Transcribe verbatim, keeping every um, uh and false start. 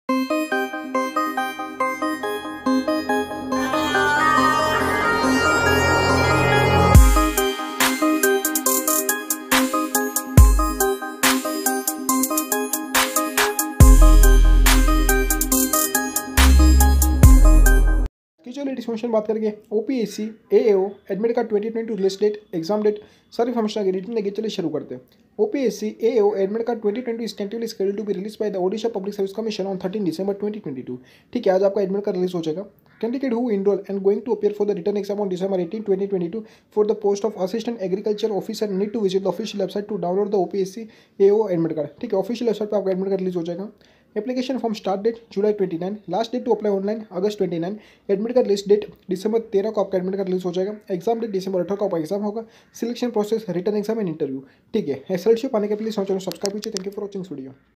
कि जो latest information बात करेंगे OPSC AAO admit card twenty twenty release date exam date सारी इन्फॉर्मेशन आगे रिटर्न लगे। चलिए शुरू करते हैं। OPSC AAO admit card twenty twenty is tentatively scheduled to be release by the Odisha public service commission on thirteen December twenty twenty two. ठीक है, आज आपका एडमिट कार्ड रिलीज हो जाएगा। Candidate who enrol and going to appear for the written exam on December eighteen twenty twenty two for the post of assistant agriculture officer need to visit the official website to download the OPSC AO admit card. ठीक है, official website पर आपका admit card release हो जाएगा। Application form start date July twenty nine, last date to apply online August twenty nine, admit card list date December तेरह को आपका admit card release हो जाएगा। एग्जाम डेट दिसंबर अठारह को आपका एग्जाम होगा। Selection process written exam and interview. ठीक है, एस एल सी पाने के लिए चैनल सब्सक्राइब कीजिए। Thank you for watching video.